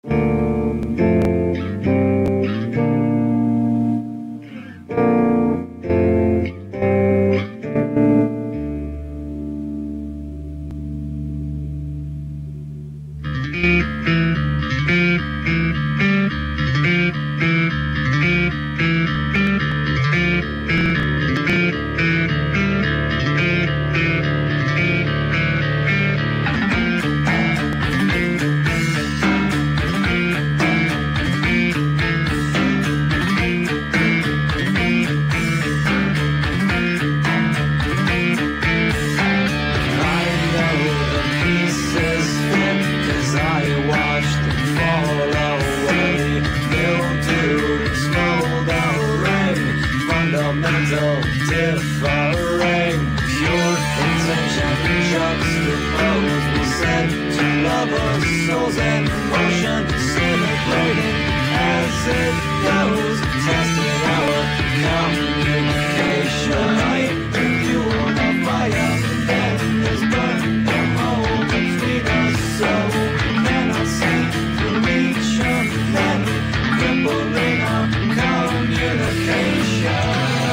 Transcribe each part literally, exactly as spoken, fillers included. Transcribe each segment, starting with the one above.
Differing, pure intention juxtaposed will send to lovers, souls and motion, celebrating as it goes, testing our communication. Light the fuel of fire, then there's burn the hole between us, so cannot see through each of them, crippling our communication.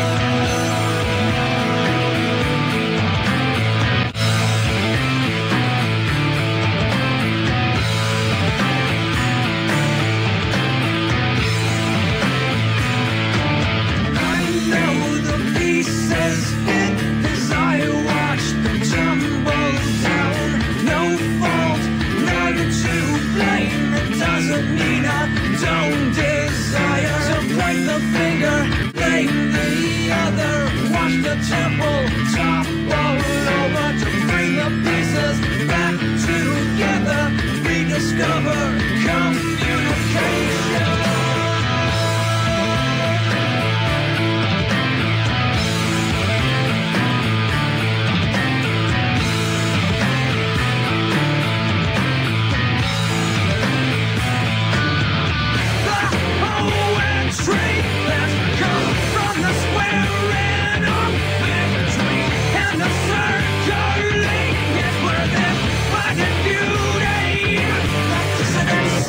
The temple, topple over to bring the pieces back together, rediscover communication. The poetry that comes from the squaring off victory and the circling is where this fucking beauty dissonance.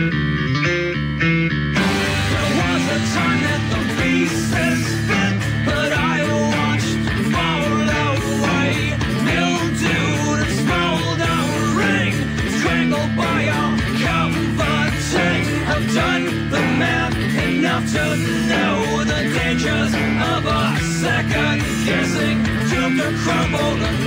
There was a time that the pieces fit, but I watched them fall away, mildewed and smoldering, strangled by our comforting. I've done the math enough to know the dangers of a second guessing, doomed to crumble.